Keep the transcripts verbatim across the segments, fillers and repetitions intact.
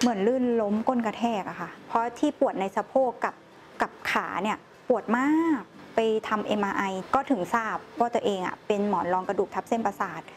เหมือนลื่นล้มก้นกระแทกอะค่ะเพราะที่ปวดในสะโพกกับกับขาเนี่ยปวดมากไปทำ เอ็ม อาร์ ไอ ก็ถึงทราบว่าตัวเองอะเป็นหมอนรองกระดูกทับเส้นประสาท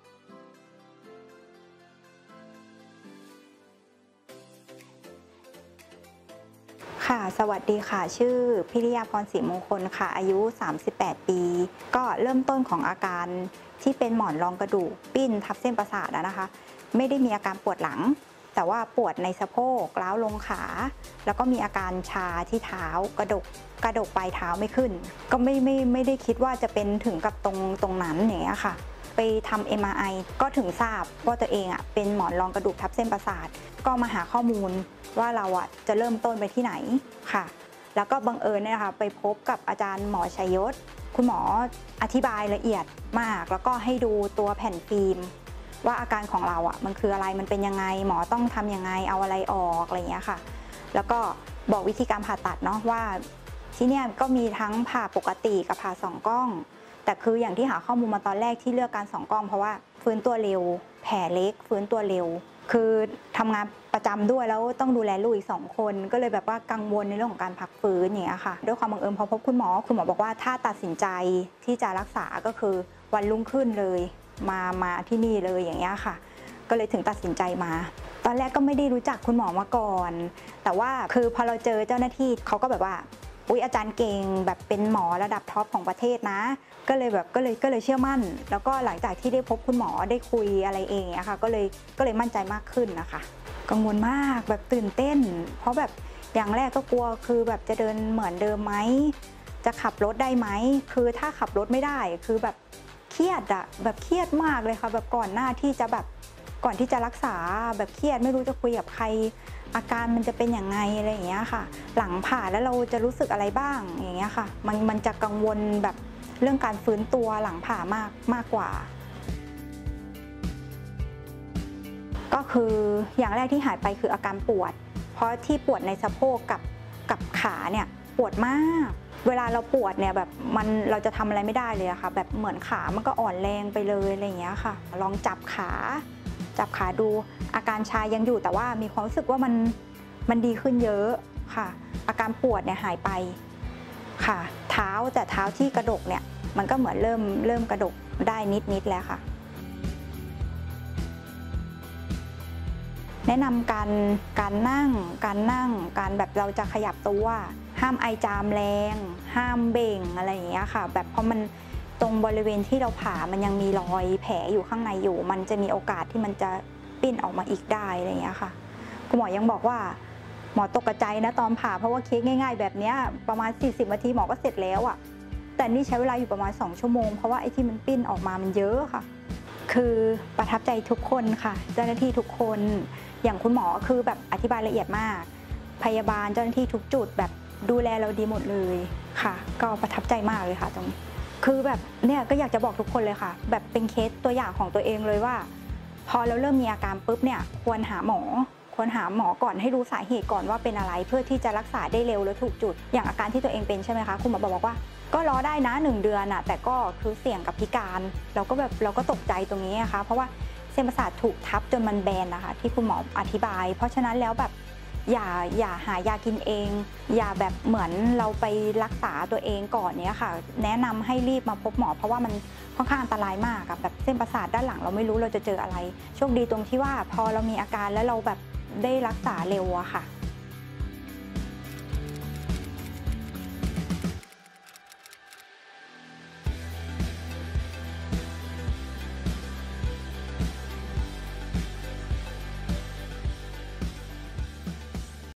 ค่ะสวัสดีค่ะชื่อพิริยาพรศรีมงคลค่ะอายุสามสิบแปดปีก็เริ่มต้นของอาการที่เป็นหมอนรองกระดูกปิ้นทับเส้นประสาทนะคะไม่ได้มีอาการปวดหลังแต่ว่าปวดในสะโพกล้าวลงขาแล้วก็มีอาการชาที่เท้ากระดกกระดกปลายเท้าไม่ขึ้นก็ไม่ไม่ไม่ได้คิดว่าจะเป็นถึงกับตรงตรงนั้นอย่างเงี้ยค่ะไปทำ เอ็ม อาร์ ไอ ก็ถึงทราบว่าตัวเองอ่ะเป็นหมอนรองกระดูกทับเส้นประสาทก็มาหาข้อมูลว่าเราอ่ะจะเริ่มต้นไปที่ไหนค่ะแล้วก็บังเอิญเนี่ยนะคะไปพบกับอาจารย์หมอชัยยศคุณหมออธิบายละเอียดมากแล้วก็ให้ดูตัวแผ่นฟิล์มว่าอาการของเราอ่ะมันคืออะไรมันเป็นยังไงหมอต้องทำยังไงเอาอะไรออกอะไรอย่างเงี้ยค่ะแล้วก็บอกวิธีการผ่าตัดเนาะว่าที่เนี่ยก็มีทั้งผ่าปกติกับผ่าสองกล้องแต่คืออย่างที่หาข้อมูลมาตอนแรกที่เลือกการสองกล้องเพราะว่าฟื้นตัวเร็วแผลเล็กฟื้นตัวเร็วคือทำงานประจำด้วยแล้วต้องดูแลลูกอีกสองคนก็เลยแบบว่ากังวลในเรื่องของการพักฟื้นอย่างเงี้ยค่ะด้วยความบังเอิญพอพบคุณหมอคุณหมอบอกว่าถ้าตัดสินใจที่จะรักษาก็คือวันรุ่งขึ้นเลยมามาที่นี่เลยอย่างเงี้ยค่ะก็เลยถึงตัดสินใจมาตอนแรกก็ไม่ได้รู้จักคุณหมอมาก่อนแต่ว่าคือพอเราเจอเจ้าหน้าที่เขาก็แบบว่าอุ๊ยอาจารย์เก่งแบบเป็นหมอระดับท็อปของประเทศนะก็เลยแบบก็เลยก็เลยเชื่อมั่นแล้วก็หลังจากที่ได้พบคุณหมอได้คุยอะไรเองอะค่ะก็เลยก็เลยมั่นใจมากขึ้นนะคะกังวลมากแบบตื่นเต้นเพราะแบบอย่างแรกก็กลัวคือแบบจะเดินเหมือนเดิมไหมจะขับรถได้ไหมคือถ้าขับรถไม่ได้คือแบบเครียดอะแบบเครียดมากเลยค่ะแบบก่อนหน้าที่จะแบบก่อนที่จะรักษาแบบเครียดไม่รู้จะคุยกับใครอาการมันจะเป็นอย่างไงอะไรอย่างเงี้ยค่ะหลังผ่าแล้วเราจะรู้สึกอะไรบ้างอย่างเงี้ยค่ะมันมันจะกังวลแบบเรื่องการฟื้นตัวหลังผ่ามากมากกว่าก็คืออย่างแรกที่หายไปคืออาการปวดเพราะที่ปวดในสะโพกกับกับขาเนี่ยปวดมากเวลาเราปวดเนี่ยแบบมันเราจะทำอะไรไม่ได้เลยอะค่ะแบบเหมือนขามันก็อ่อนแรงไปเลยอะไรอย่างเงี้ยค่ะลองจับขาจับขาดูอาการชายังอยู่แต่ว่ามีความรู้สึกว่ามันมันดีขึ้นเยอะค่ะอาการปวดเนี่ยหายไปค่ะเท้าแต่เท้าที่กระดกเนี่ยมันก็เหมือนเริ่มเริ่มกระดกได้นิดนิดแล้วค่ะแนะนำการการนั่งการนั่งการแบบเราจะขยับตัวห้ามไอจามแรงห้ามเบ่งอะไรอย่างเงี้ยค่ะแบบเพราะมันตรงบริเวณที่เราผ่ามันยังมีรอยแผลอยู่ข้างในอยู่มันจะมีโอกาสที่มันจะปิ้นออกมาอีกได้อะไรอย่างเงี้ยค่ะคุณหมอยังบอกว่าหมอตกใจนะตอนผ่าเพราะว่าเคสง่ายๆแบบนี้ประมาณสี่สิบนาทีหมอก็เสร็จแล้วอ่ะแต่นี่ใช้เวลาอยู่ประมาณสองชั่วโมงเพราะว่าไอ้ที่มันปิ้นออกมามันเยอะค่ะคือประทับใจทุกคนค่ะเจ้าหน้าที่ทุกคนอย่างคุณหมอคือแบบอธิบายละเอียดมากพยาบาลเจ้าหน้าที่ทุกจุดแบบดูแลเราดีหมดเลยค่ะก็ประทับใจมากเลยค่ะตรงนี้คือแบบเนี่ยก็อยากจะบอกทุกคนเลยค่ะแบบเป็นเคสตัวอย่างของตัวเองเลยว่าพอเราเริ่มมีอาการปุ๊บเนี่ยควรหาหมอควรหาหมอก่อนให้รู้สาเหตุก่อนว่าเป็นอะไรเพื่อที่จะรักษาได้เร็วและถูกจุดอย่างอาการที่ตัวเองเป็นใช่ไหมคะคุณหมอบอกว่าก็รอได้นะหนึ่งเดือนอะแต่ก็คือเสี่ยงกับพิการเราก็แบบเราก็ตกใจตรงนี้นะคะเพราะว่าเส้นประสาทถูกทับจนมันแบนนะคะที่คุณหมออธิบายเพราะฉะนั้นแล้วแบบอย่าอย่าหายากินเองอย่าแบบเหมือนเราไปรักษาตัวเองก่อนเนี้ยค่ะแนะนำให้รีบมาพบหมอเพราะว่ามันค่อนข้างอันตรายมากกับแบบเส้นประสาทด้านหลังเราไม่รู้เราจะเจออะไรโชคดีตรงที่ว่าพอเรามีอาการแล้วเราแบบได้รักษาเร็วอะค่ะ